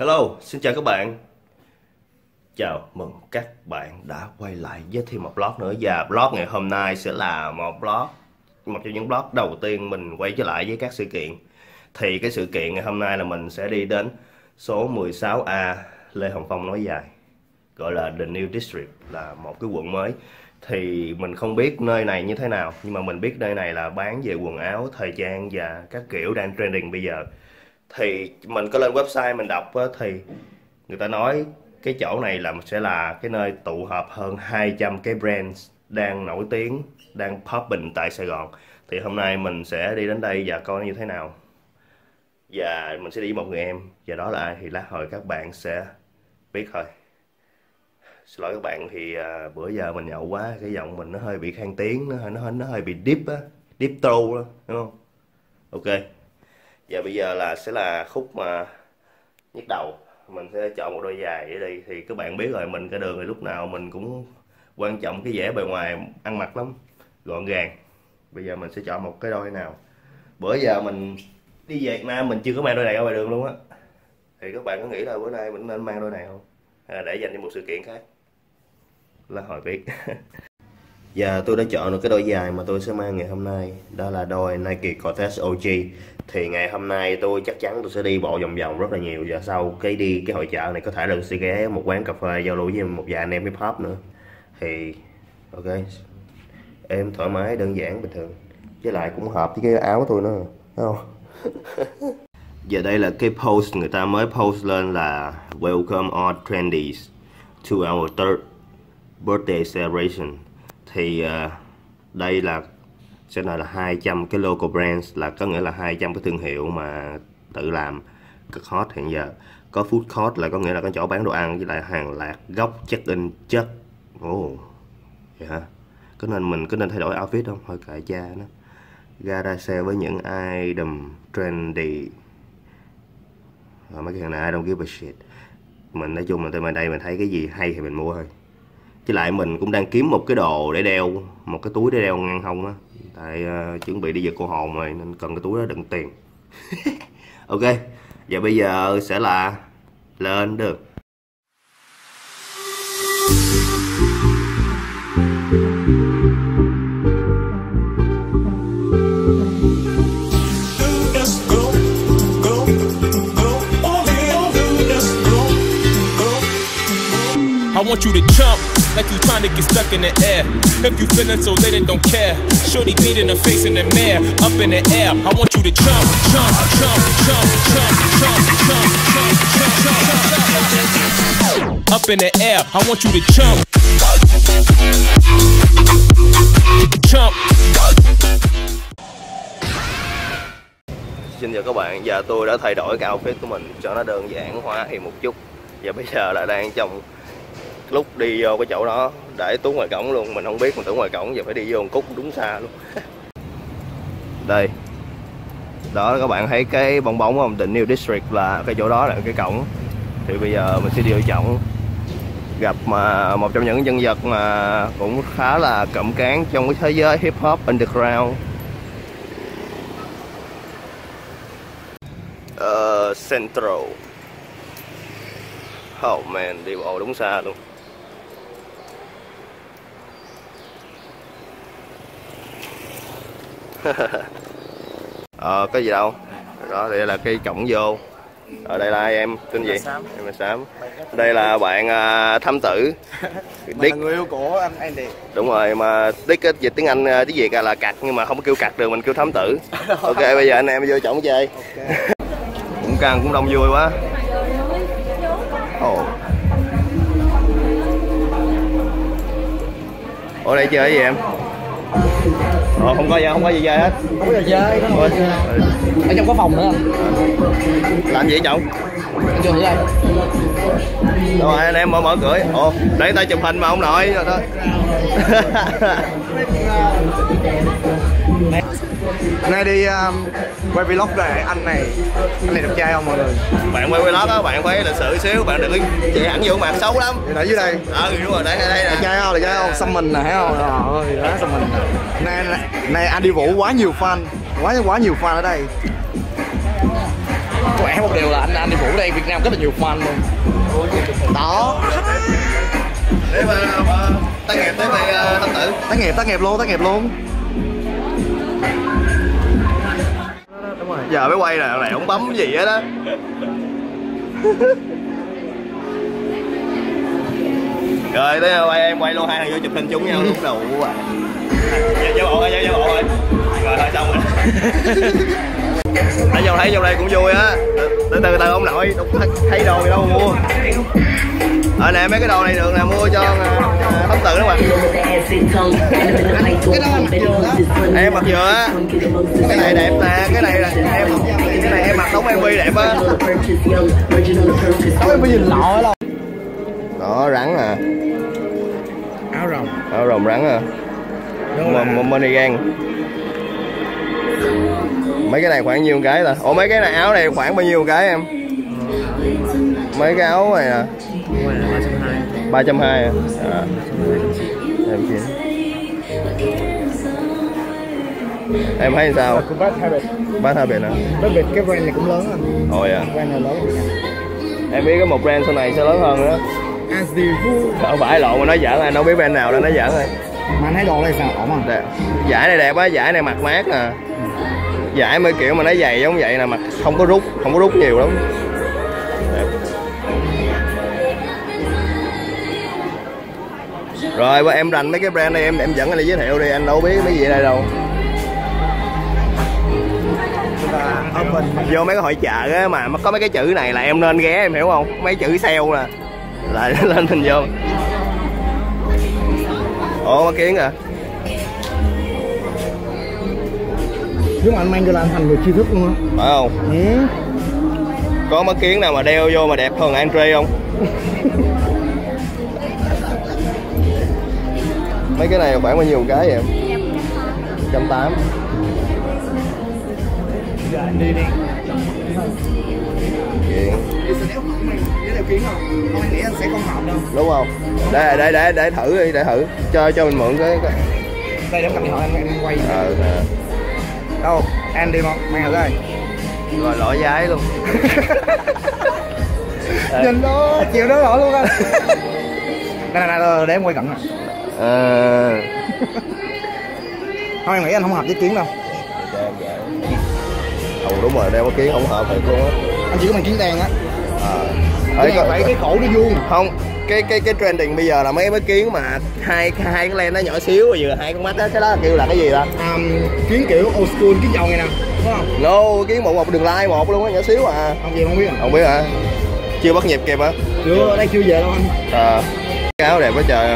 Hello, xin chào các bạn. Chào mừng các bạn đã quay lại với thêm một vlog nữa. Và vlog ngày hôm nay sẽ là một trong những vlog đầu tiên mình quay trở lại với các sự kiện. Thì cái sự kiện ngày hôm nay là mình sẽ đi đến số 16A Lê Hồng Phong Nối Dài, gọi là The New District, là một cái quận mới. Thì mình không biết nơi này như thế nào, nhưng mà mình biết nơi này là bán về quần áo, thời trang và các kiểu đang trending bây giờ. Thì mình có lên website mình đọc á, thì người ta nói cái chỗ này sẽ là cái nơi tụ họp hơn 200 cái brand đang nổi tiếng, đang popping tại Sài Gòn. Thì hôm nay mình sẽ đi đến đây và coi nó như thế nào. Và mình sẽ đi với một người em, và đó là ai thì lát hồi các bạn sẽ biết thôi. Xin lỗi các bạn, thì bữa giờ mình nhậu quá, cái giọng mình nó hơi bị khang tiếng, nó hơi bị deep á, deep throat đó, đúng không? Ok. Và bây giờ sẽ là khúc mà nhức đầu. Mình sẽ chọn một đôi giày để đi. Thì các bạn biết rồi, mình ra đường thì lúc nào mình cũng quan trọng cái vẻ bề ngoài ăn mặc lắm, gọn gàng. Bây giờ mình sẽ chọn một cái đôi nào. Bữa giờ mình đi về Việt Nam mình chưa có mang đôi này ra ngoài đường luôn á. Thì các bạn có nghĩ là bữa nay mình nên mang đôi này không? Hay là để dành cho một sự kiện khác? Là hồi biết. Và tôi đã chọn được cái đôi giày mà tôi sẽ mang ngày hôm nay. Đó là đôi Nike Cortez OG. Thì ngày hôm nay tôi chắc chắn tôi sẽ đi bộ vòng vòng rất là nhiều. Và sau cái hội chợ này có thể là tôi sẽ ghé một quán cà phê giao lưu với một vài anh em hip hop nữa. Thì ok, em thoải mái đơn giản bình thường. Với lại cũng hợp với cái áo tôi nữa, thấy không? Giờ đây là cái post người ta mới post lên là Welcome all trendies to our third birthday celebration. Thì đây sẽ là 200 cái local brands, là có nghĩa là 200 cái thương hiệu mà tự làm cực hot hiện giờ. Có food court là có nghĩa là cái chỗ bán đồ ăn, với lại hàng lạc, góc, check-in, chất. Ồ, vậy hả? Mình có nên thay đổi outfit không? Hơi cãi cha nó. Gara sale với những item trendy. Mấy cái hàng này I don't give a shit. Mình nói chung là tới đây mình thấy cái gì hay thì mình mua thôi. Với lại mình cũng đang kiếm một cái đồ để đeo, một cái túi để đeo ngang hông á. Tại chuẩn bị đi về Cô Hồn rồi nên cần cái túi đó đựng tiền. Ok, và bây giờ sẽ là lên được. I want you to jump like you trying to get stuck in the air. If you feeling so late and don't care, shorty beat in the face in the mirror, up in the air. I want you to jump, jump, jump, jump, jump, jump, jump, jump, jump, jump, up in the air. I want you to jump, jump. Xin chào các bạn, giờ tôi đã thay đổi cái outfit của mình cho nó đơn giản hóa thì một chút. Và bây giờ là đang trong lúc đi vô cái chỗ đó để Tú ngoài cổng luôn. Mình không biết mình Tú ngoài cổng, giờ phải đi vô một cúc đúng xa luôn. Đây, đó các bạn thấy cái bong bóng không? The New District là cái chỗ đó, là cái cổng. Thì bây giờ mình sẽ đi vô trọng, gặp một trong những nhân vật mà cũng khá là cộm cán trong cái thế giới hip hop underground. Central. Oh man, đi bộ đúng xa luôn. Có gì đâu. Đó, đây là cái cổng vô. Ở đây là ai em? Tên gì? Em là Sam. Đây là bạn Thám Tử. Là người yêu của anh Andy. Đúng rồi, mà Dick dịch tiếng Anh tiếng Việt là cặc, nhưng mà không có kêu cặc được, mình kêu Thám Tử. Ok, bây giờ anh em vô cổng chơi. Okay. Cũng đông vui quá. Ủa đây chơi cái gì em? Không có gì chơi hết. Không có gì chơi. Ở trong có phòng nữa. Làm gì ở trong? Anh chưa thử đây. Rồi anh em mở cửa. Ồ, để tay chụp hình mà ông nội rồi đó. Nay đi quay vlog về anh này đẹp trai không mọi người? Bạn quay vlog á, bạn phải lịch sự xíu, bạn đừng chạy hẳn vô mặt xấu lắm. Ở dưới đây. Đúng rồi, đây nè. Đẹp trai không? Xăm mình nè, thấy không? Ơi, đó xăm mình. Nay anh đi Vũ quá nhiều fan ở đây. Khỏe không? một điều là anh đi Vũ đây Việt Nam rất là nhiều fan luôn. Đó. Để mà tác nghiệp tới đây Thâm Tử. Tác nghiệp luôn. Đúng rồi. Giờ mới quay là này không bấm gì hết đó. Rồi tới quay em quay luôn, hai thằng vô chụp hình chung nhau luôn đầu à. Giả bộ thôi. Rồi thôi xong rồi. Thấy trong đây cũng vui á. Từ ông nội thấy đồ gì đâu mà mua. Nè mấy cái đồ này được nè, mua cho Thâm Tử đó mà. Em mặc vừa á. Cái này đẹp nè, cái này em mặc đóng MV đẹp á. Có MV nhìn lọ đâu. Đó rắn à. Áo rồng rắn à. Monigan. Mấy cái này khoảng nhiêu cái ta? Ủa mấy cái này áo này khoảng bao nhiêu cái em? Mấy cái áo này nè. 320 à? Em kia. Em thấy sao? Bad Habit nè. Cái brand này cũng lớn anh. Ôi à. Brand này lớn. Em biết có một brand sau này sẽ lớn hơn nữa. Không phải lộn mà nói giỡn, anh đâu biết brand nào đâu, nói giỡn thôi. Mà anh thấy đồ này sao ổn không? Giải này đẹp á, giải này mặc mát nè. Giải mấy kiểu mà nó dày giống vậy nè, mặc không có rút nhiều lắm. Đẹp. Rồi em rành mấy cái brand này em dẫn anh đi giới thiệu đi, anh đâu biết mấy gì ở đây đâu. Vô mấy cái hội chợ á mà có mấy cái chữ này là em nên ghé, em hiểu không? Mấy chữ sale nè lại lên hình vô. Ủa mắt kiến à? Nếu mà anh mang cho là anh thành người tri thức luôn á. Phải không? Ừ. Có mắt kiến nào mà đeo vô mà đẹp hơn Andre không? Mấy cái này khoảng bao nhiêu cái vậy em? 180. Giờ anh đi đi. Chuyện. Nếu đeo kiến không? Không, anh nghĩ anh sẽ không hợp đâu. Đúng không? Để thử đi, để thử. Cho mình mượn cái. Đây để cầm điện thoại anh quay. Đâu, anh đi không? Mang thử coi. Rồi lỗi giấy luôn. Nhìn đó, chiều đó lỗi luôn anh. Đây để em quay cận nè. Không, em nghĩ anh không hợp với kiến đâu. Đúng rồi, đeo cái kiến không hợp thiệt luôn á. Anh chỉ có mang kiến đen á. Cái cổ nó vuông. Không, cái trending bây giờ là mấy cái kiến mà hai cái len nó nhỏ xíu rồi vừa hai con mắt đó, cái đó kêu là cái gì ta? Kiến kiểu old school, kiến dầu này nè, đúng không? No, kiến một đường line một luôn á, nhỏ xíu à. Không biết à? Không biết hả? Chưa bắt nhịp kịp hả? Chưa, đây chưa về đâu anh. Cái áo đẹp quá trời.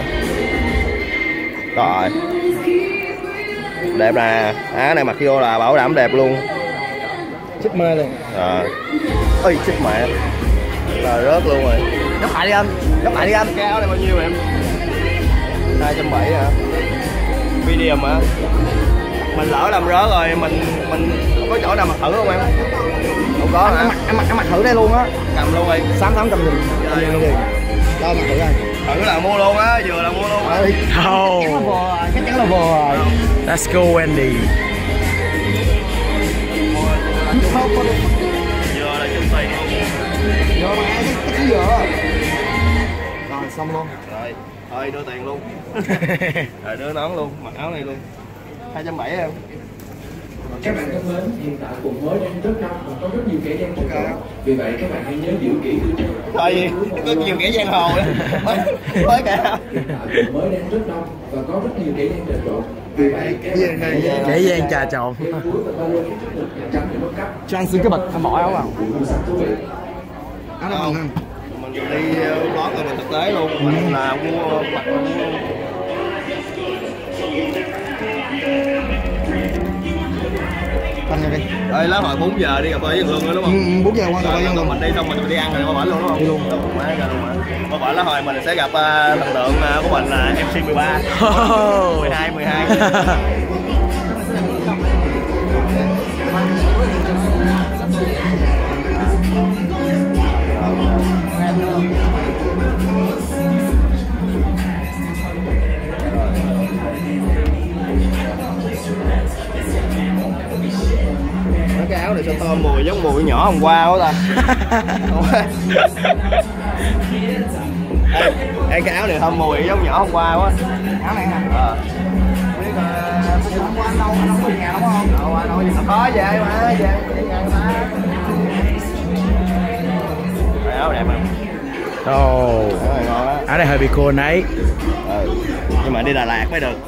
Rồi. Đẹp nè, áo này mặc vô là bảo đảm đẹp luôn. Chích mê luôn. Ôi chích mẹ. Là rớt luôn rồi. Gấp lại đi anh. Cái áo này bao nhiêu em? 270 hả? Medium hả? Mình lỡ làm rớt rồi, mình có chỗ nào mặc thử không em? Không có hả? Em mặc thử đây luôn á. Cầm luôn đi. 800 nghìn. Cho mặc thử đây. Thử là mua luôn á, vừa là mua luôn á. Chắc chắn là vừa rồi. Let's go Wendy. Vừa là chung tiền luôn. Vừa mà chắc chắn vừa. Rồi xong luôn. Rồi, thôi đưa tiền luôn. Rồi đưa nón luôn, mặc áo này luôn. 270 em. Các bạn thân mến, hiện tại quận mới đang rất đông và có rất nhiều kẻ gian trộm cắp. Vì vậy các bạn hãy nhớ giữ kỹ tư trang. Thôi có nhiều kẻ giang hồ đó. Mới cả. Hiện tại quận mới đang rất đông và có rất nhiều kẻ gian trộm cắp. Vì vậy Kẻ gian trà trộn. Cho anh xin cái bịch, anh bỏ áo vào. Áo đó không? Mình đi vlog rồi mình thực tế luôn. Mình là mua mặc Ơi lát hồi 4 giờ đi cà phê với Hương nữa đúng không? 4 giờ qua cà phê với Hương. Mình đi xong mình đi ăn rồi qua bển luôn đúng không? Đi luôn. Qua bển lá hồi mình sẽ gặp thần tượng của mình là MC 13. 12. Cái áo này sao to thơm mùi giống mùi nhỏ hôm qua quá ta. Ê, cái áo này thơm mùi giống nhỏ hôm qua quá. Áo này hả? Biết hôm qua anh đâu có về nhà đúng không? Đâu có về mà, về nhà mà. Áo đẹp mà. Ồ, áo này hơi bị cool đấy. Nhưng mà đi Đà Lạt mới được.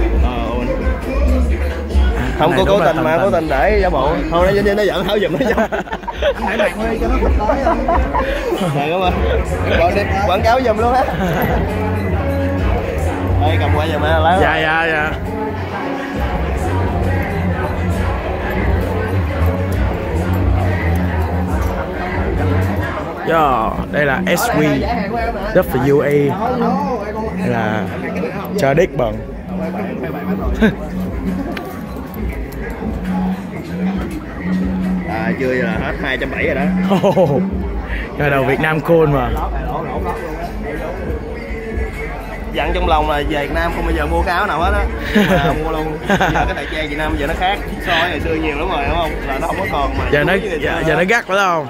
Không có cố tình mà, cố tình để giả bộ. Thôi nó giận tháo giùm nó giùm. Anh hãy mặc đi cho nó thích tới không? Này đúng không? Quảng cáo giùm luôn á. Đây cầm qua giùm á. Dạ. Đây là SW WA. Đây là cho đích bận. Chưa là hết 270 rồi đó. Cái đầu Việt Nam cool mà. Dặn trong lòng là về Việt Nam không bao giờ mua cái áo nào hết á. Mua luôn. Giờ cái thời trang Việt Nam giờ nó khác so với ngày xưa nhiều lắm rồi đúng không? Là nó không có còn mà. Giờ nó gắt phải không?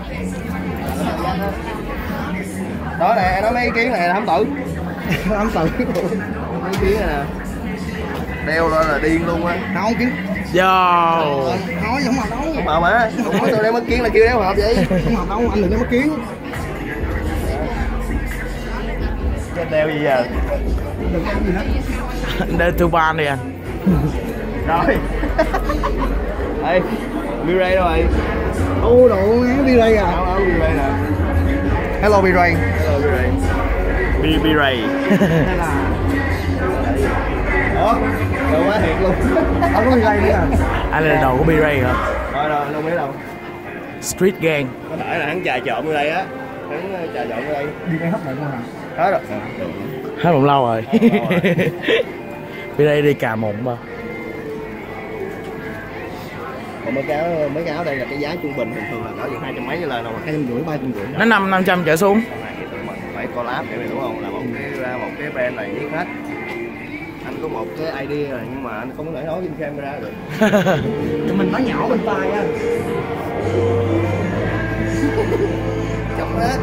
Đó nè, nó mấy ý kiến này là hám tử. Hám tử. Mấy ý kiến này nè. Đeo lên là điên luôn á. Không kiến. Nói không hợp đâu. Không hợp hả? Không nói tôi đeo mất kiến là kêu đeo hợp vậy. Không hợp đâu, anh đừng đeo mất kiến. Cái đeo gì giờ? Đừng đeo gì hết. Đeo turban đi anh. Rồi. Ê, B-Ray đâu rồi? Ô đồ ngán B-Ray à. Áo B-Ray nè. Hello B-Ray. Hello B-Ray. B-Ray. Đây là Đó, đồ quá thiệt luôn. Không có B-Ray nữa à. Anh là đầu của B-Ray hả? Thôi đâu, đâu biết đâu. Street gang. Có thể là hắn trà trộn ở đây á. Hắn trà trộn ở đây. Đi đây hấp lại con hả? Hết rồi. Hết một lâu rồi. B-Ray đi cà mụn mà. Còn mấy cái áo đây là cái giá trung bình thường là cỡ chừng 200 mấy trở lên đâu mà. 250, 350. Nó 500 trở xuống. Phải collab để đúng không? Là một cái brand này viết hết. Anh có một cái idea rồi nhưng mà anh không có thể nói trên camera được. Mình nói nhỏ bên tai á. Chọc hết.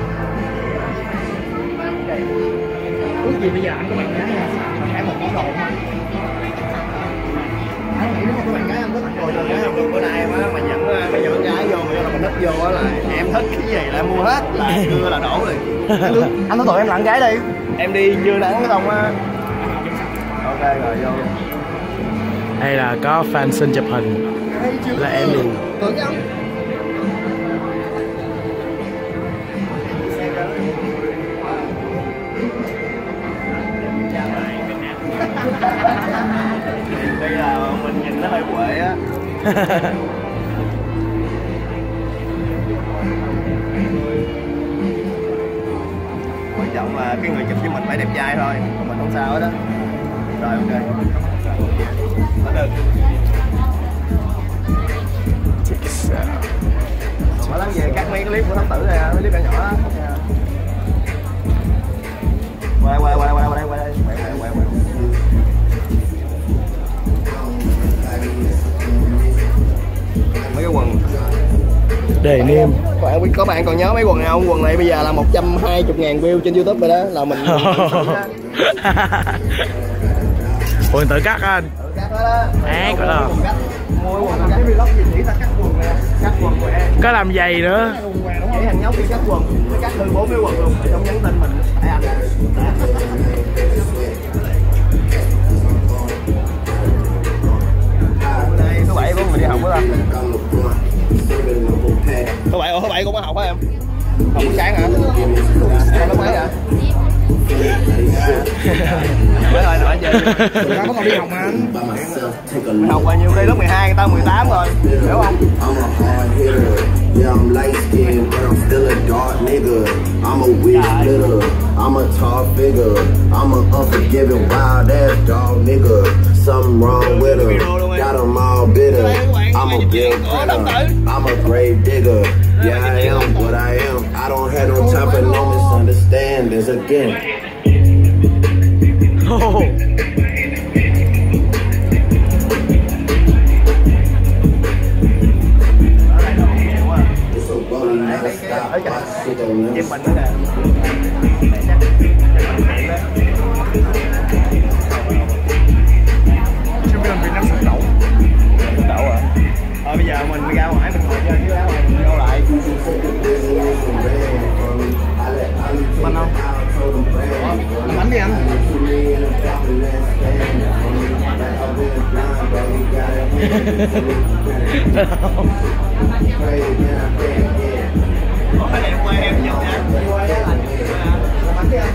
Ước gì bây giờ anh có bạn gái nha, mà khải một món đồ mà. Anh nghĩ nếu mà có bạn gái anh có tặng đồ cho gái không? Bữa nay mà dẫn con gái vô mà mình thích vô á là em thích cái gì là em mua hết, là chưa là đổ rồi. Anh nói tụi em tặng gái đi. Em đi chưa nắng xong á. Ok rồi vô. Đây là có fan xin chụp hình. Là em đi. Tưởng không? Đây là mình nhìn nó hơi quệ á. Quan trọng là cái người chụp với mình phải đẹp trai thôi, còn mình không sao hết á. Rồi ok. Bắt được. Mở lắm về cắt mấy cái clip của Thám Tử này, mấy clip nhỏ nhỏ á. Quay đây. Mấy cái quần Đề niêm. Có bạn còn nhớ mấy quần này không? Quần này bây giờ là 120.000 view trên YouTube rồi đó, là mình Quần tự cắt anh. tự cắt đó đó. Có đó. Mua quần cắt cái vlog gì chỉ ta cắt quần nè, cắt quần của em. Có làm giày nữa. Cái thằng nhóc đi cắt quần, nó cắt hơn 40 quần luôn, trong nhắn tin mình tại anh. Đây số 7 của mình đi học đó. Số 7 cũng có học hả em? Học buổi sáng hả? Em lớp mấy hả? Mới thôi nói chơi. Tụi tao có còn đi học mà anh. Học bao nhiêu đây, lớp 12 người ta 18 rồi, hiểu không? Yeah, I'm light skinned, but I'm still a dark nigga. I'm a weak splitter, I'm a tall figure. I'm an unforgiving, wild ass dog nigga. Something wrong with him, got them all bitter. I'm a big printer, I'm a grave digger. Yeah, I am what I am. I don't have no time for no misunderstandings again. Em mình nữa nè. Chứ biết Việt Nam sụt đậu. Sụt đậu à? Thôi bây giờ mình ra ngoài mình ngồi chơi chứ ra ngoài mình vô lại. Bánh không? Làm bánh đi anh. Có phải em quay em chụp nha. Làm bánh đi anh.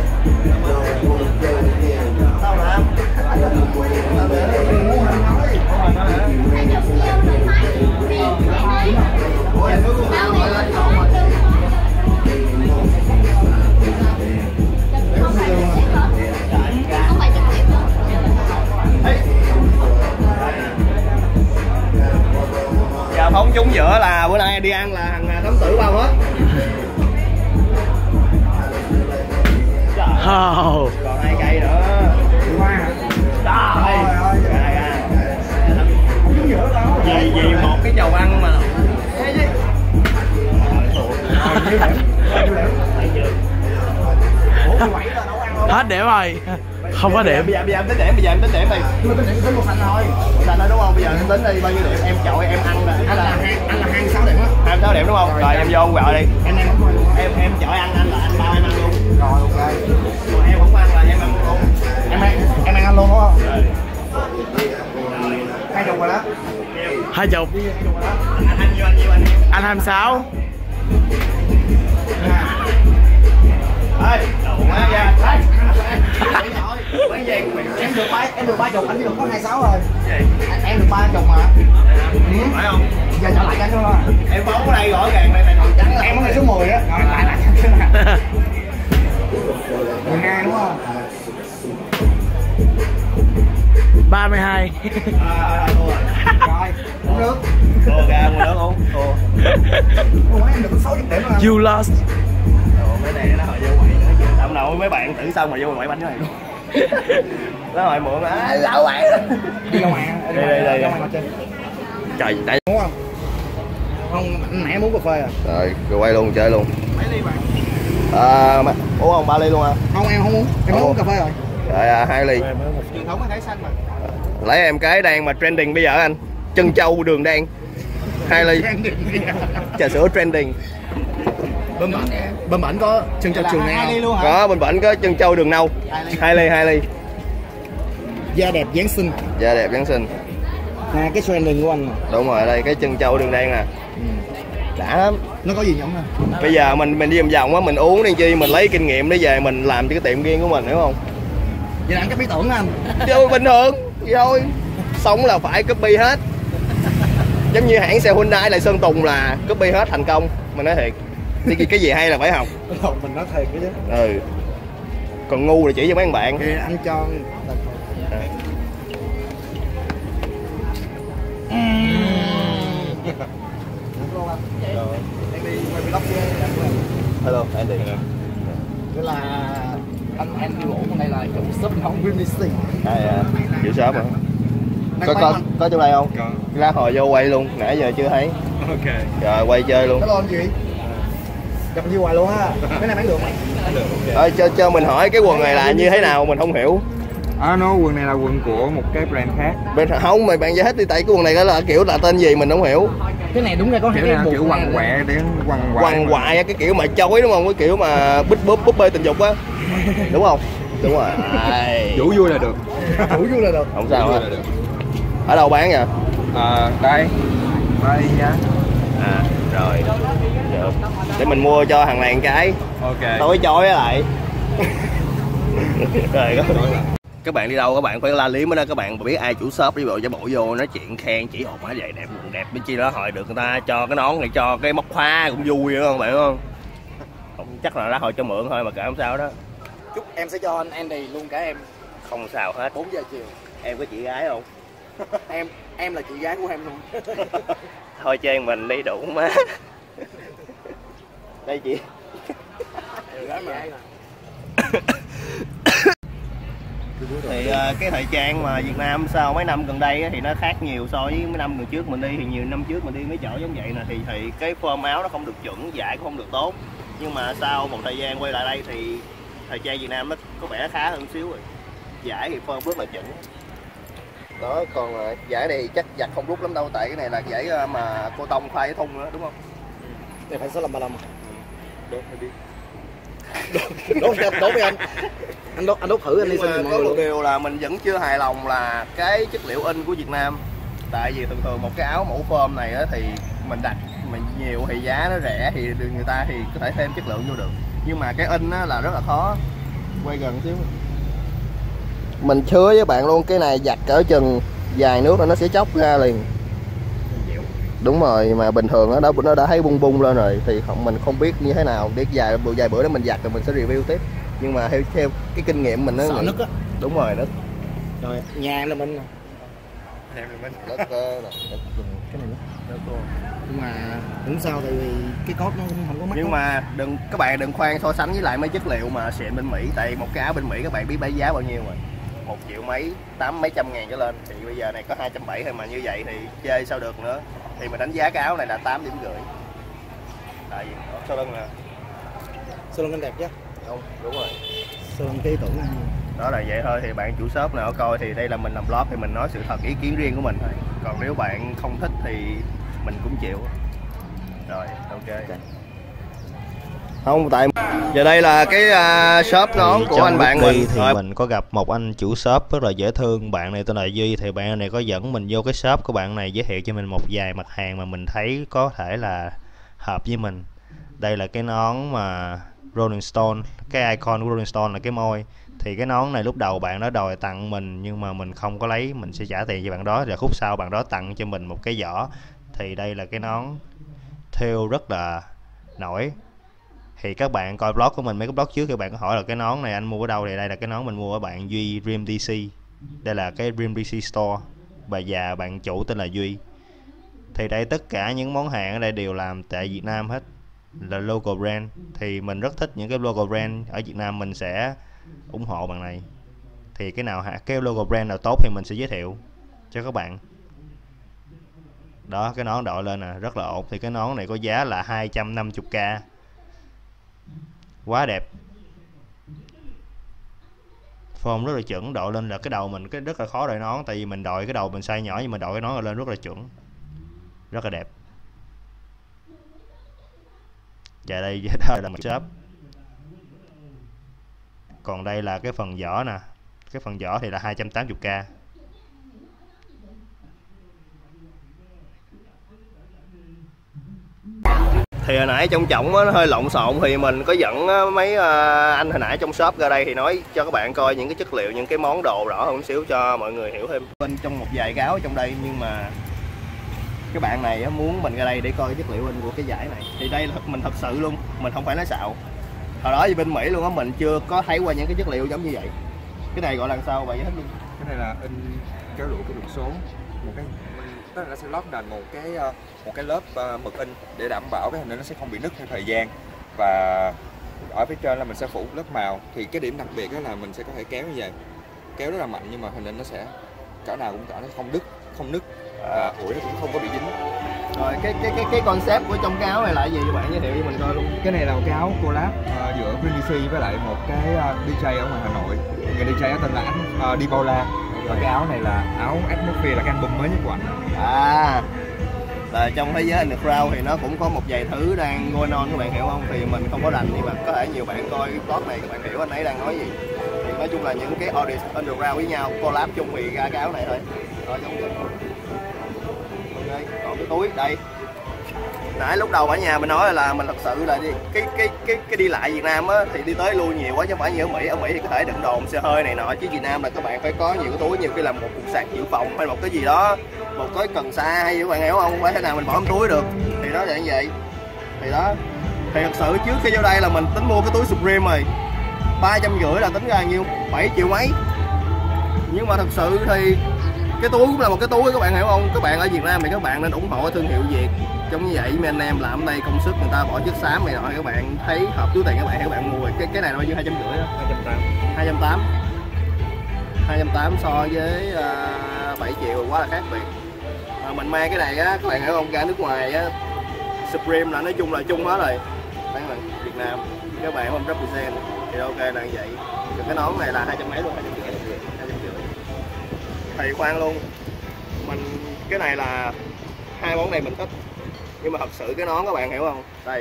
Sao làm? Giờ phóng chúng giữa là bữa nay đi ăn là thằng thám tử bao hết. Oh. Còn 2 cây nữa. Trời ơi. Vì một cái chầu ăn mà. Hết điểm rồi. Không có điểm. Bây giờ em tính điểm, bây giờ em tính điểm đi. Tính một xanh thôi. Xanh thôi đúng không? Bây giờ em tính đi bao nhiêu điểm em chọi em ăn là Anh là 26 điểm á. 26 điểm đúng không? Rồi em vô gọi đi. Em chọi ăn anh là anh bao em ăn luôn. Rồi ok. Còn em không ăn là em ăn luôn. Em ăn luôn đúng không? 20 rồi đó. 20. Anh nhiêu anh? Anh 26. Ê, đủ quá nha. Đây. Mấy gì? Em được 30, anh chỉ được có 26 rồi. Gì? Em được 30 mà. Phải không? Giờ trở lại cho anh thôi. Em bóng ở đây rõ ràng này màu trắng. Em có ngày số 10 á. Rồi lại lại cho anh. 12 đúng không? 32. Thua rồi. Rồi, uống nước. Thua ra mua nước uống. Thua. Ủa em được có 6 điểm rồi. You lost. Mấy này nó hồi vô quậy nữa chứ. Hôm nào mấy bạn thử xong mà vô quậy bánh cái này luôn. Nó hỏi mượn lẩu quậy. Đi ra ngoài. Đi. Ra ngoài trên. Trời đấy. Đúng không? Không, nãy em uống cà phê à? Rồi, rồi quay luôn chơi luôn. Mấy ly bạn? Uống không 3 ly luôn à? Không, em không uống. Em mới uống cà phê rồi. Rồi 2 ly. Truyền thống cái thái xanh mà. Lấy em cái đang mà trending bây giờ anh. Trân châu đường đen. 2 ly. Trà sữa trending. Bên bển có chân châu trường nào? 2 ly luôn hả? Có bên bển có trân châu đường nâu. 2 ly. Da đẹp Giáng sinh. Da đẹp Giáng sinh. Nè cái trending của anh. Đúng rồi, đây cái trân châu đường đen nè. Đã lắm. Nó có gì nhỏng nè? Bây giờ mình đi vòng vòng á, mình uống đi chi, mình lấy kinh nghiệm để về mình làm cho cái tiệm riêng của mình, hiểu không? Vậy là ăn cái bí tưởng anh. Chứ bình thường gì thôi. Sống là phải copy hết. Giống như hãng xe Hyundai lại Sơn Tùng là copy hết thành công. Mình nói thiệt. Thì cái gì hay là phải học. Mình nói thiệt cái chứ. Ừ. Còn ngu là chỉ cho mấy bạn. Thì anh cho Hello, anh đi. Cái là anh đi ngủ con này là chủ shop nóng Vinicius. Chịu sớm hả? Có trong đây không? Có. Lát hồi vô quay luôn, nãy giờ chưa thấy. Ok. Rồi quay chơi luôn. Cái lon gì? Gặp như hoài luôn ha. Cái này bán được mày. Cho mình hỏi cái quần này là như thế nào mình không hiểu. Nó quần này là quần của một cái brand khác. Không, mày bạn giải thích đi, tại cái quần này là kiểu là tên gì mình không hiểu. Cái này đúng ra có kiểu hai kiểu quằn quẹ đến quằn quại cái kiểu mà chói đúng không, cái kiểu mà bít búp bê tình dục á. Đúng không? Đúng rồi. Chủ vui là được. Chủ vui là được. Không sao hết. Ở đâu bán vậy? Đây nha. Rồi được. Để mình mua cho thằng này một cái. Ok. Tối chói lại. Rồi các bạn đi đâu các bạn phải la liếm ở đó, các bạn biết ai chủ shop đi bộ cho bộ vô nói chuyện khen chỉ hột má vậy đẹp quần đẹp bên chi đó, hồi được người ta cho cái nón này cho cái móc khóa cũng vui đúng không bạn, không chắc là đã hồi cho mượn thôi mà kệ, không sao đó. Chúc em sẽ cho anh Andy luôn cả em. Không sao hết. 4 giờ chiều. Em có chị gái không? em là chị gái của em luôn. Thôi chơi mình đi đủ má. Đây chị. Thì cái thời trang mà Việt Nam sau mấy năm gần đây thì nó khác nhiều so với mấy năm gần trước mình đi. Thì nhiều năm trước mình đi mấy chỗ giống vậy nè thì cái form áo nó không được chuẩn, vải cũng không được tốt. Nhưng mà sau một thời gian quay lại đây thì thời trang Việt Nam nó có vẻ khá hơn xíu rồi. Vải thì form rất là chuẩn. Đó, còn vải này chắc giặt không rút lắm đâu, tại cái này là vải mà cô tông pha với thun nữa đúng không? Này phải 65 à? Đốt hay biết. Đốt với anh. Anh đốt thử anh đi xem mọi có người một luôn. điều là mình vẫn chưa hài lòng là cái chất liệu in của Việt Nam. Tại vì thường một cái áo mẫu form này á, thì mình đặt mình nhiều thì giá nó rẻ thì người ta thì có thể thêm chất lượng vô được. Nhưng mà cái in á, là rất là khó. Quay gần xíu. Mình hứa với bạn luôn, cái này giặt cỡ chừng vài nước là nó sẽ chóc ra liền. Đúng rồi, mà bình thường nó đã thấy bung bung lên rồi thì mình không biết như thế nào. Biết vài bữa đó mình giặt rồi mình sẽ review tiếp. Nhưng mà theo cái kinh nghiệm mình nó sợ nứt á. Đúng rồi, nứt. Rồi nhà em là mình. Nứt cái này nứt. Nhưng mà cũng sao, tại vì cái cốt nó cũng không có mắc. Nhưng mà các bạn đừng khoan so sánh với lại mấy chất liệu mà xịn bên Mỹ. Tại một cái áo bên Mỹ các bạn biết bán giá bao nhiêu rồi, 1 triệu mấy, mấy trăm ngàn trở lên. Thì bây giờ này có 270 thôi, mà như vậy thì chơi sao được nữa. Thì mình đánh giá cái áo này là 8,5 điểm. Tại vì sau lưng nè, Sau lưng anh đẹp chứ? không, đúng rồi. Sau lưng cái tưởng Đó là vậy thôi. Thì bạn chủ shop nào coi thì đây là mình làm vlog thì mình nói sự thật, ý kiến riêng của mình thôi. Còn nếu bạn không thích thì mình cũng chịu. Rồi, ok. Không, tại giờ đây là cái shop nón của anh bạn mình. Thì mình có gặp một anh chủ shop rất là dễ thương. Bạn này tên là Duy. Thì bạn này có dẫn mình vô cái shop của bạn này, giới thiệu cho mình một vài mặt hàng mà mình thấy có thể là hợp với mình. Đây là cái nón mà Rolling Stone, cái icon của Rolling Stone là cái môi. Thì cái nón này lúc đầu bạn đó đòi tặng mình, nhưng mà mình không có lấy, mình sẽ trả tiền cho bạn đó. Rồi khúc sau bạn đó tặng cho mình một cái giỏ. Thì đây là cái nón thêu rất là nổi. Thì các bạn coi vlog của mình, mấy cái vlog trước các bạn có hỏi là cái nón này anh mua ở đâu, thì đây là cái nón mình mua ở bạn Duy Dream DC. Đây là cái Dream DC Store và bạn chủ tên là Duy. Thì đây tất cả những món hàng ở đây đều làm tại Việt Nam hết, là local brand. Thì mình rất thích những cái local brand ở Việt Nam, mình sẽ ủng hộ bạn này. Thì cái local brand nào tốt thì mình sẽ giới thiệu cho các bạn. Đó, cái nón đội lên nè, rất là ổn. Thì cái nón này có giá là 250k. Quá đẹp. Form rất là chuẩn, đội lên là cái đầu mình rất là khó đội nón. Tại vì mình đội cái đầu mình size nhỏ, nhưng mà đội cái nón lên rất là chuẩn, rất là đẹp. Và đây là một shop. Còn đây là cái phần vỏ nè. Cái phần vỏ thì là 280k. Thì hồi nãy trong trọng nó hơi lộn xộn, thì mình có dẫn mấy anh hồi nãy trong shop ra đây thì nói cho các bạn coi những cái chất liệu, những cái món đồ rõ hơn xíu cho mọi người hiểu thêm. Bên trong một vài cái áo trong đây, nhưng mà cái bạn này muốn mình ra đây để coi chất liệu in của cái vải này. Thì đây mình thật sự luôn, mình không phải nói xạo. Hồi đó thì bên Mỹ luôn á, mình chưa có thấy qua những cái chất liệu giống như vậy. Cái này gọi là sao bạn giải thích luôn? Cái này là in kéo lụa kỹ thuật số, một cái tức là nó sẽ lót nền một cái lớp mực in để đảm bảo cái hình nó sẽ không bị nứt theo thời gian. Và ở phía trên là mình sẽ phủ lớp màu. Thì cái điểm đặc biệt đó là mình sẽ có thể kéo như vậy, kéo rất là mạnh, nhưng mà hình nó sẽ cỡ nào cũng cỡ nó không nứt và ủi nó cũng không có bị dính. Rồi cái concept của trong cái áo này là gì các bạn giới thiệu cho mình coi luôn. Cái này là một cái áo collab giữa Green với lại một cái DJ ở ngoài Hà Nội. Người DJ ở tên là Đi Paula. Và cái áo này là áo Atmosphere, là cái album mới nhất của anh. Là trong thế giới underground thì nó cũng có một vài thứ đang going on, các bạn hiểu không? Thì mình không có rành, nhưng mà có thể nhiều bạn coi vlog này các bạn hiểu anh ấy đang nói gì. Thì nói chung là những cái artist underground với nhau collab chung thì ra cái áo này thôi. Rồi giống như okay. Còn cái túi đây, nãy lúc đầu ở nhà mình nói là mình thật sự là cái đi lại Việt Nam á thì đi tới lui nhiều quá chứ không phải như ở Mỹ. Ở Mỹ thì có thể đựng đồ xe hơi này nọ, chứ Việt Nam là các bạn phải có nhiều cái túi, nhiều khi là một cục sạc dự phòng hay một cái gì đó, một cái cần sa hay các bạn hiểu không? Không phải thế nào mình bỏ trong túi được. Thì đó là như vậy. Thì đó, thì thật sự trước khi vô đây là mình tính mua cái túi Supreme rồi, 350 là tính ra nhiêu, 7 triệu mấy. Nhưng mà thật sự thì cái túi cũng là một cái túi, các bạn hiểu không? Các bạn ở Việt Nam thì các bạn nên ủng hộ thương hiệu Việt. Giống như vậy mấy anh em làm ở đây công sức, người ta bỏ chất xám này nọ, các bạn thấy hợp túi tiền các bạn mua. Cái này là bao nhiêu? 250 đó. 280 so với 7 triệu quá là khác biệt. Mình mang cái này á, các bạn hiểu không? Cả nước ngoài á, Supreme là nói chung là chung hết rồi. Việt Việt Nam, các bạn không represent thì ok là như vậy. Thì cái nón này là 200 mấy luôn, 250. Thì khoan luôn, mình cái này là hai món này mình thích, nhưng mà thật sự cái nón các bạn hiểu không? Đây,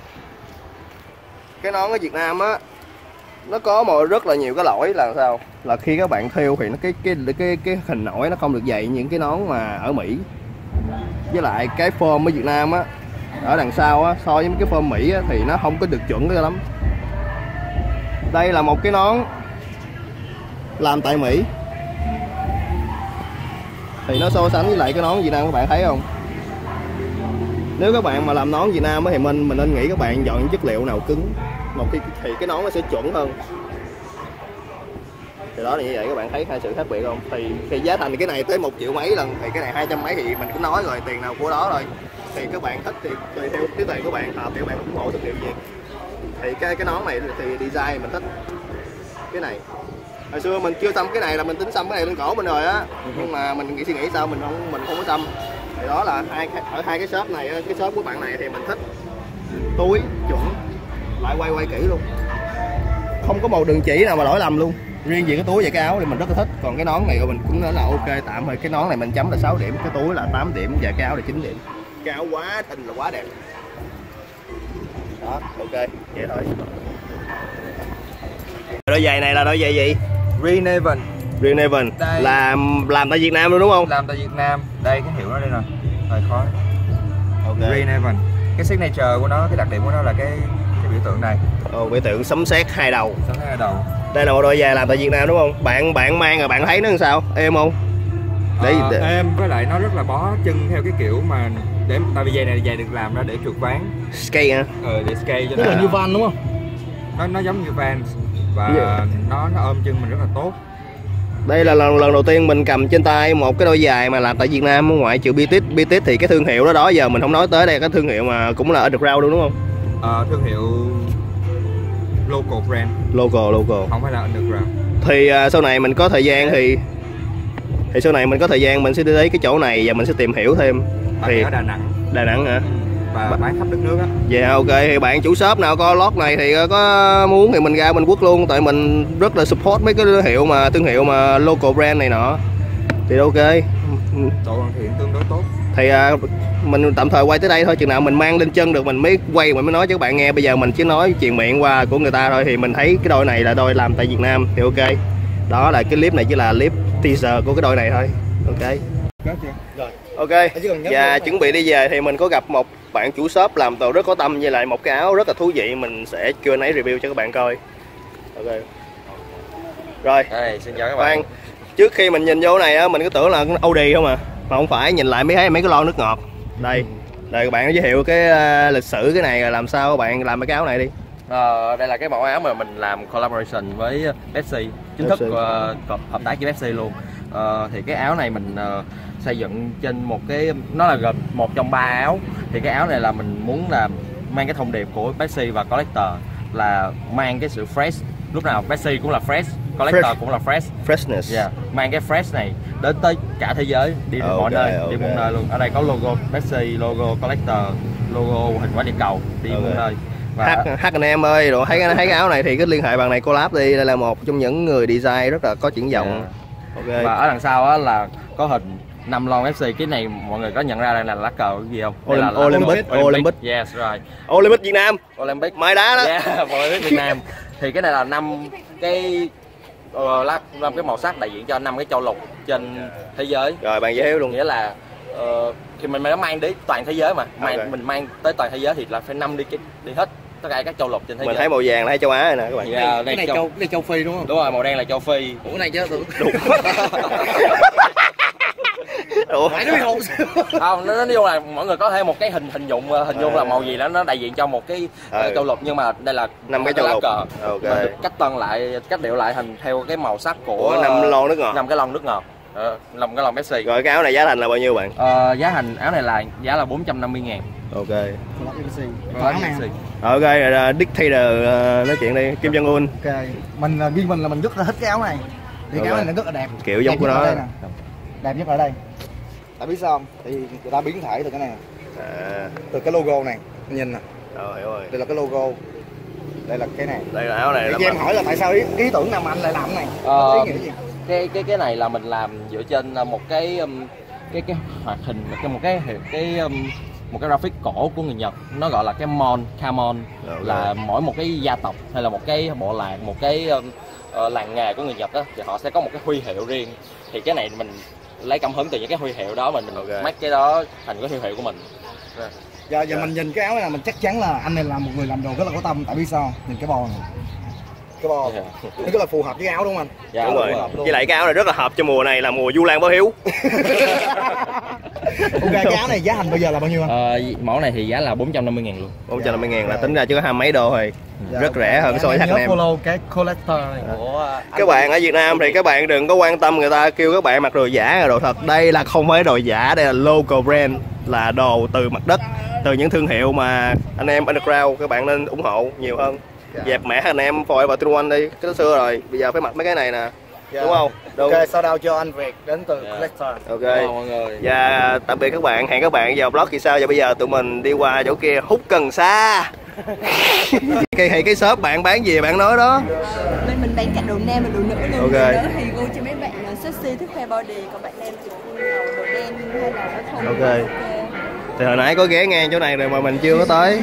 cái nón ở Việt Nam á, nó có rất là nhiều cái lỗi là sao? Là khi các bạn thêu thì nó cái hình nổi nó không được dày những cái nón mà ở Mỹ. Với lại cái form ở Việt Nam á, ở đằng sau á, so với cái form Mỹ á, thì nó không có được chuẩn cho lắm. Đây là một cái nón làm tại Mỹ, thì nó so sánh với lại cái nón Việt Nam, các bạn thấy không? Nếu các bạn mà làm nón Việt Nam á, thì mình nên nghĩ các bạn chọn những chất liệu nào cứng, một khi thì cái nón nó sẽ chuẩn hơn. Thì đó là như vậy, các bạn thấy hai sự khác biệt không? Thì giá thành cái này tới 1 triệu mấy lần, thì cái này 200 mấy thì mình cứ nói rồi, tiền nào của đó thôi. Thì các bạn thích thì tùy theo cái tiền của bạn hợp thì các bạn ủng hộ thương hiệu gì. Thì cái nón này thì design mình thích cái này. Hồi xưa mình chưa xăm cái này là mình tính xăm cái này lên cổ mình rồi á, nhưng mà mình suy nghĩ sao mình không có xăm. Thì đó là ở hai cái shop này, cái shop của bạn này thì mình thích túi chuẩn, lại quay kỹ luôn, không có màu đường chỉ nào mà lỗi lầm luôn. Riêng về cái túi và cái áo thì mình rất là thích. Còn cái nón này mình cũng nói là ok tạm thôi. Cái nón này mình chấm là 6 điểm, cái túi là 8 điểm và cái áo là 9 điểm. Cái áo quá xinh là quá đẹp. Đó, ok, vậy thôi. Đôi giày này là đôi giày gì? Reneven. Reneven. Làm tại Việt Nam luôn đúng không? Làm tại Việt Nam. Đây cái hiệu nó đây nè. Hơi khó. Ok. Reneven. Cái signature của nó, cái đặc điểm của nó là cái biểu tượng này. Biểu tượng sấm sét hai đầu. Sấm sét hai đầu. Đây là một đôi giày làm tại Việt Nam đúng không? Bạn mang rồi bạn thấy nó làm sao? Êm không? Êm, với lại nó rất là bó chân theo cái kiểu mà để tại vì giày này giày được làm ra để trượt ván. Skate hả? Để skate cho nó là như Van đúng không? Nó giống như Van và nó ôm chân mình rất là tốt. Đây là lần đầu tiên mình cầm trên tay một cái đôi giày mà làm tại Việt Nam, ngoại trừ BTS thì cái thương hiệu đó giờ mình không nói tới. Đây cái thương hiệu mà cũng là underground luôn đúng không? Thương hiệu local brand. Local. Không phải là underground. Thì sau này mình có thời gian thì sau này mình có thời gian mình sẽ đi tới cái chỗ này và mình sẽ tìm hiểu thêm. Thì ở Đà Nẵng. Đà Nẵng hả? Và bán khắp đất nước á. Dạ ok, thì bạn chủ shop nào có lót này thì có muốn thì mình ra mình quất luôn, tại mình rất là support mấy cái thương hiệu mà local brand này nọ. Thì ok. Độ hoàn thiện tương đối tốt. Thì mình tạm thời quay tới đây thôi, chừng nào mình mang lên chân được mình mới quay, mình mới nói cho các bạn nghe. Bây giờ mình chỉ nói chuyện miệng qua của người ta thôi. Thì mình thấy cái đôi này là đôi làm tại Việt Nam thì ok. Đó là cái clip này chỉ là clip teaser của cái đôi này thôi. Ok. Rồi. Ok. Và chuẩn bị đi về thì mình có gặp một bạn chủ shop làm đồ rất có tâm, với lại một cái áo rất là thú vị, mình sẽ Q&A review cho các bạn coi. Ok. Rồi. Đây, xin chào các bạn. Trước khi mình nhìn vô này á, mình cứ tưởng là Audi không à, mà không phải, nhìn lại mới thấy mấy cái lon nước ngọt. Đây các bạn giới thiệu cái lịch sử cái này, rồi làm sao các bạn làm cái áo này đi. Đây là cái mẫu áo mà mình làm collaboration với Pepsi, chính thức hợp tác với Pepsi luôn. Thì cái áo này mình xây dựng trên một cái, nó là gồm một trong 3 áo. Thì cái áo này là mình muốn là mang cái thông điệp của Pepsi và Collector là mang cái sự fresh. Lúc nào Pepsi cũng là fresh, Collector cũng là Freshness. Yeah. Mang cái fresh này đến tới cả thế giới, đi mọi nơi, đi mọi nơi luôn. Ở đây có logo Pepsi, logo Collector, logo hình quả địa cầu, đi mọi nơi. H&M ơi, rồi thấy cái áo này thì cứ liên hệ bạn này collab đi. Đây là một trong những người design rất là có triển vọng. Okay. Và ở đằng sau á là có hình 5 lon FC. Cái này mọi người có nhận ra đây là lá cờ cái gì không? Đây là Olympic. Yes, right. Olympic Việt Nam. Olympic. Mai đá đó. Yeah, Olympic Việt Nam. Thì cái này là 5 cái cái màu sắc đại diện cho 5 cái châu lục trên thế giới. Rồi bạn giới thiệu luôn. Nghĩa là thì mình đã mang đến toàn thế giới mà. Mình mang tới toàn thế giới thì là phải 5 đi hết tất cả các châu lục trên thế giới. Mình thấy màu vàng là thấy châu Á này nè các bạn. Yeah, cái này châu Phi đúng không? Đúng rồi, màu đen là châu Phi. Ủa cái này chứ đúng. Phải nói hồn. Không, nó vô là mọi người có thêm một cái hình dung là màu gì đó, nó đại diện cho một cái châu lục, nhưng mà đây là 5 cái châu lục. Mình được cách điệu lại hình theo cái màu sắc của 5 lon nước ngọt. 5 cái lon nước ngọt. 5 cái lon Pepsi. Rồi cái áo này giá thành là bao nhiêu bạn? Giá thành áo này là giá là 450.000. Ok. Ok, rồi Dictator nói chuyện đi, Kim Jong Un. Ok. Riêng mình là mình rất là thích cái áo này. Thì cái áo này nó rất là đẹp. Kiểu giống của nó. Đẹp nhất ở đây. Tại biết sao không? Thì người ta biến thể từ cái này nè. Từ cái logo này, nhìn nè. Hiểu rồi. Đây là cái logo. Đây là cái này. Đây là áo này. Em hỏi là tại sao ý tưởng nào mà anh lại làm cái này? Ý nghĩa gì? Cái này là mình làm dựa trên một cái hoạt hình, một cái graphic cổ của người Nhật, nó gọi là cái Kamon, là mỗi một cái gia tộc hay là một cái bộ lạc, một cái làng nghề của người Nhật á, thì họ sẽ có một cái huy hiệu riêng. Thì cái này mình lấy cảm hứng từ những cái huy hiệu đó, mình make cái đó thành cái huy hiệu của mình. Giờ mình nhìn cái áo này là mình chắc chắn là anh này là một người làm đồ rất là có tâm. Tại vì sao? Nhìn cái bò này, cái bò nó rất là phù hợp với áo đúng không anh? Dạ, đúng rồi. Với lại cái áo này rất là hợp cho mùa này là mùa Vu Lan báo hiếu. Ok, cái áo này giá thành bây giờ là bao nhiêu anh? Mẫu này thì giá là 450.000 luôn. 450.000 là tính ra chứ có 20 mấy đô thôi. Rất rẻ hơn so với thằng em. Follow cái collector này của các bạn ở Việt Nam thì các bạn đừng có quan tâm người ta kêu các bạn mặc đồ giả là đồ thật. Đây là không phải đồ giả, đây là local brand, là đồ từ mặt đất, từ những thương hiệu mà anh em underground các bạn nên ủng hộ nhiều hơn. Dẹp mẹ anh em Forever 21 đi, cái đó xưa rồi, bây giờ phải mặc mấy cái này nè. Đúng không? Đúng. Ok, shout out cho anh Việt đến từ Collector. Ok. Và tạm biệt các bạn, hẹn các bạn vào vlog kỳ sau. Và bây giờ tụi mình đi qua chỗ kia hút cần sa. Cái shop bạn bán gì bạn nói đó? Bên mình bán cả đồ nam và đồ nữ luôn. Ok. Đồ nữ thì gu cho mấy bạn sexy thích khoe body, còn bạn nam thì đồ đen hay là nó không. Ok. Thì hồi nãy có ghé ngang chỗ này rồi mà mình chưa có tới.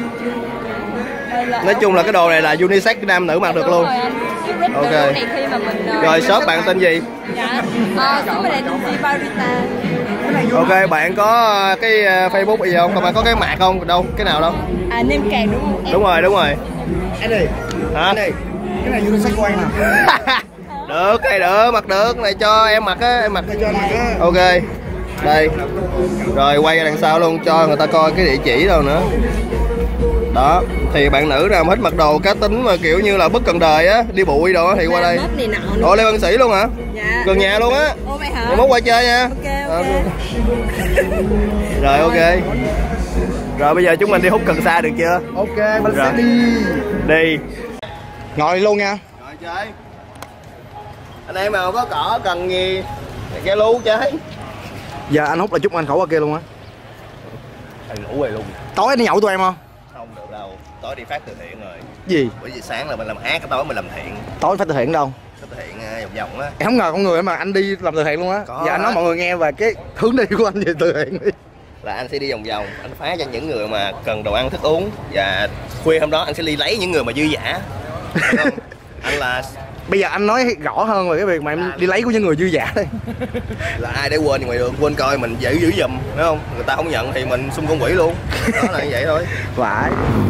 Nói chung là cái đồ này là unisex nam nữ mặc được luôn. Ok. Rồi shop bạn tên gì? Dạ. Shop mình là Digi Barita. Ok, bạn có cái Facebook gì không? Còn bạn có cái mạc không? Đâu? Cái nào đâu? Name card đúng không? Đúng rồi. Anh ơi. Hả? Anh ơi. Cái này unisex của anh nè. Được, cái được, mặc được. Này cho em mặc á, em mặc. Cho mặc á. Ok. Đây. Rồi quay ra đằng sau luôn cho người ta coi cái địa chỉ đâu nữa. Đó, thì bạn nữ nào mà thích mặc đồ cá tính mà kiểu như là bất cần đời á, đi bụi đồ á thì qua đây. Ồ, Lê Văn Sĩ luôn hả? Dạ. Gần nhà luôn á. Ồ vậy hả? Mốt qua chơi nha. Ok. Rồi ok. Rồi bây giờ chúng mình đi hút cần sa được chưa? Ok, mình sẽ đi. Ngồi luôn nha. Rồi chơi. Anh em nào có cỏ cần gì kéo lú chơi. Giờ anh hút là chút anh khẩu qua kia luôn á. Anh ngủ rồi luôn. Tối anh đi nhậu tụi em không? Không được đâu, tối đi phát từ thiện rồi. Gì? Bởi vì sáng là mình làm ác, cái tối mình làm thiện. Tối phát từ thiện đâu? Phát từ thiện vòng vòng á. Em không ngờ con người mà anh đi làm từ thiện luôn á. Dạ anh nói mọi người nghe về cái hướng đi của anh về từ thiện đi. Là anh sẽ đi vòng vòng, anh phá cho những người mà cần đồ ăn thức uống. Và khuya hôm đó anh sẽ đi lấy những người mà dư dả. Anh là... Bây giờ anh nói rõ hơn về cái việc mà em đi lấy của những người dư dả đây. Là ai để quên ngoài đường, quên coi mình giữ giùm, phải không? Người ta không nhận thì mình xung con quỷ luôn. Đó là như vậy thôi. Phải.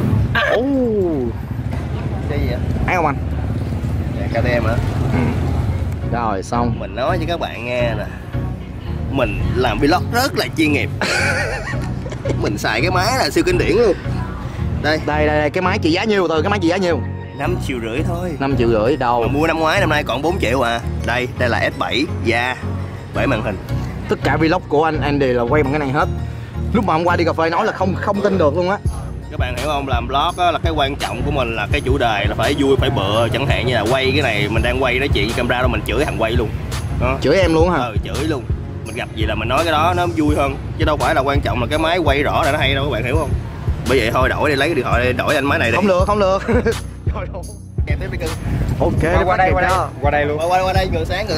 Cái gì vậy? Ai không anh? KTM hả? Rồi xong. Mình nói cho các bạn nghe nè, mình làm vlog rất là chuyên nghiệp. Mình xài cái máy là siêu kinh điển luôn. Đây cái máy trị giá nhiêu? Cái máy trị giá nhiêu? 5,5 triệu thôi. 5,5 triệu đâu. Mà mua năm ngoái năm nay còn 4 triệu à. Đây là S7 da 7 màn hình. Tất cả vlog của anh Andy là quay bằng cái này hết. Lúc mà hôm qua đi cà phê nói là không tin được luôn á. Các bạn hiểu không, làm vlog á, là cái quan trọng của mình là cái chủ đề là phải vui phải bựa. Chẳng hạn như là quay cái này mình đang quay đó chị camera đó mình chửi thằng quay luôn đó. Chửi em luôn hả? Chửi luôn. Mình gặp gì là mình nói cái đó nó vui hơn, chứ đâu phải là quan trọng là cái máy quay rõ là nó hay đâu, các bạn hiểu không? Bởi vậy thôi đổi đi, lấy cái điện thoại đi, đổi anh máy này đi. Không được. Kèm tiếp đi cưng. Ok, qua đây luôn. Qua đây ngựa sáng.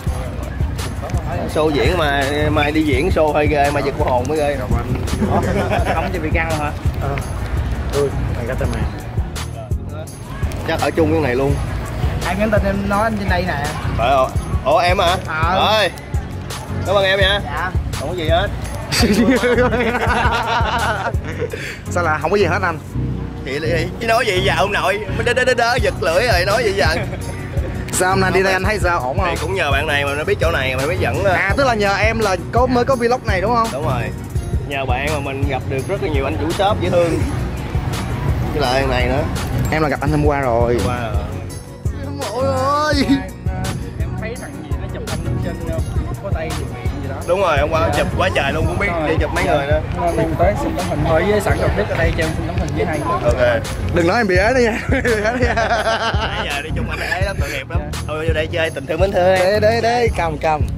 Show diễn mà mai đi diễn show hơi ghê mà giật của hồn mới ghê. Không cho bị căng luôn hả? Mày có tên mày. Chắc ở chung cái này luôn. Anh nhắn tin em nói anh trên đây nè. Phải không? Ủa em hả? Rồi. Cảm ơn em nha. Dạ. Không có gì hết. Sao là không có gì hết anh? Thì chứ nói gì giờ ông nội đớ giật lưỡi rồi nói gì giờ. Sao hôm nay đi đây anh thấy sao, ổn không? Thì cũng nhờ bạn này mà nó biết chỗ này mà mới dẫn. Tức là nhờ em là mới có vlog này đúng không? Đúng rồi. Nhờ bạn mà mình gặp được rất là nhiều anh chủ shop dễ thương. Cái lại này nữa. Em là gặp anh hôm qua rồi. Ôi ơi. Em thấy thằng gì nó chụp anh trên có tay gì đó. Đúng rồi, hôm qua chụp quá trời luôn, cũng biết đi chụp mấy người nữa. Nên tới xin tấm hình thôi, với sẵn gặp đích ở đây cho em xin tấm hình với hai người. Ok. Đừng nói em bị ế đó nha. Nãy giờ đi chung anh ế lắm, tội nghiệp lắm. Thôi vô đây chơi tình thương mến thương. Đây, cầm.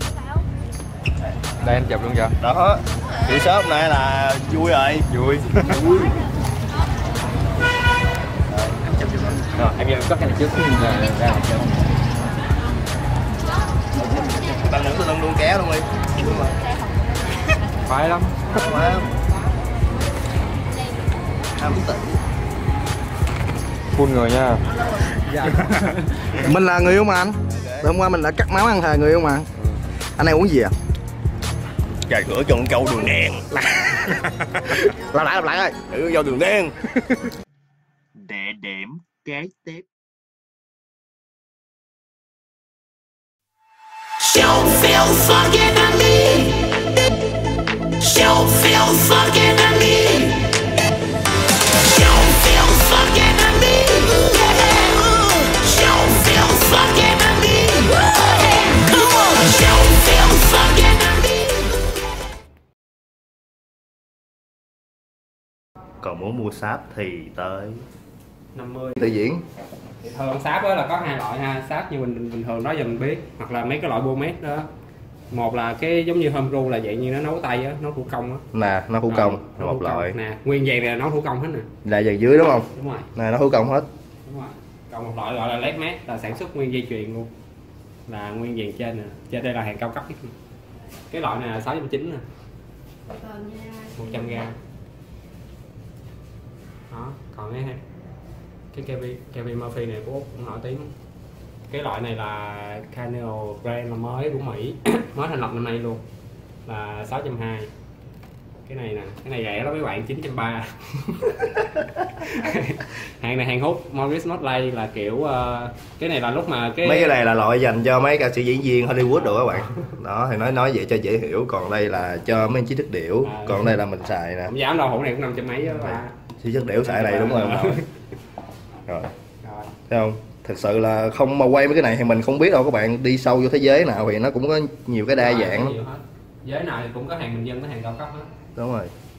Đây anh chụp luôn chưa? Đó. Chị shop này là vui rồi. Vui. Rồi, em có cái này trước ra bạn nữ tôi luôn kéo luôn đi. khoái lắm. Khoái lắm. Am tỉnh. Phun người nha. Mình là người yêu mà anh. Hôm qua mình đã cắt máu ăn thề người yêu mà. Anh này uống gì à? Trà sữa cho con câu đường đen. Làm lại ơi. Thử vô đường đen. Địa điểm kế tiếp. Don't feel fucking at me. Don't feel fucking at me. Don't feel fucking at me. Don't feel fucking at me. Come on. Don't feel fucking at me. Còn muốn mua sáp thì tới 50. Tự diễn. Thì thường sáp đó là có hai loại ha, sáp như bình thường đó giờ mình biết, hoặc là mấy cái loại Bomet đó. Một là cái giống như Homebrew là vậy, như nó nấu tay á, nấu thủ công á. Nè, nó thủ công, một loại. Nè, nguyên vàng này là nấu thủ công hết nè. Là dàn dưới đúng không? Đúng rồi. Nè, nó thủ công hết. Đúng rồi. Còn một loại gọi là Led Made là sản xuất nguyên dây chuyền luôn. Là nguyên vàng trên nè. Trên đây là hàng cao cấp nhất. Cái loại này là 690 nè. 100g. Đó, còn cái Kevin Murphy này của Úc cũng nổi tiếng. Cái loại này là Canel brand là mới của Mỹ, mới thành lập năm nay luôn, là 620. Cái này nè, cái này rẻ lắm mấy bạn, 930. Hàng này hàng hút Maurice Motley là kiểu cái này là lúc mà mấy cái này là loại dành cho mấy ca sĩ diễn viên Hollywood rồi các bạn. Đó thì nói vậy cho dễ hiểu, còn đây là cho mấy trí thức điểu, còn đây là mình xài nè. Không dám đâu, hũ này cũng 500 mấy á ba. Trí thức điểu xài này đúng không? Rồi. Thấy không? Thật sự là không mà quay mấy cái này thì mình không biết đâu các bạn, đi sâu vô thế giới nào thì nó cũng có nhiều cái đa dạng lắm. Giới nào thì cũng có hàng bình dân, có hàng cao cấp hết. Đúng rồi.